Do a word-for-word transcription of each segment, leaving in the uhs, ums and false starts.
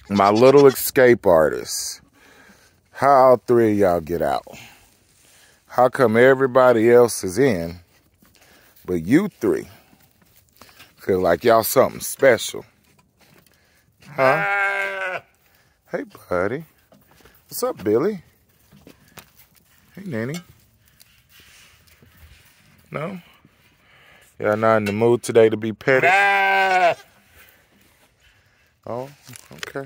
My little escape artists. How all three of y'all get out? How come everybody else is in, but you three feel like y'all something special? Huh? Ah. Hey, buddy. What's up, Billy? Hey, Nanny. No? Y'all not in the mood today to be petted? Ah. Oh, okay.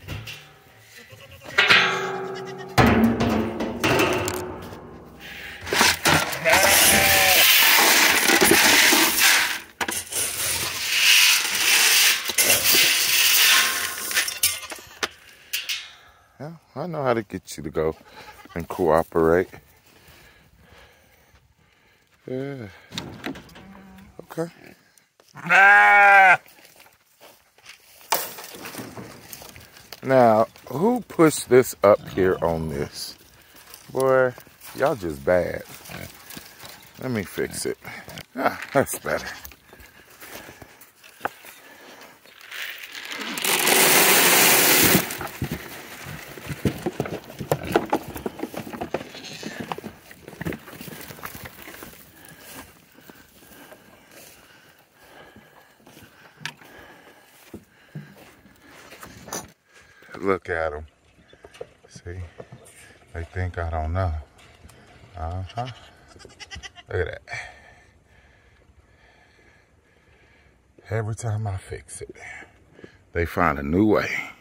Yeah, I know how to get you to go and cooperate. Yeah. Okay. Ah! Now, who pushed this up here on this? Boy, y'all just bad. Let me fix it. Ah, that's better. Look at them. See? They think I don't know. Uh-huh. Look at that. Every time I fix it, they find a new way.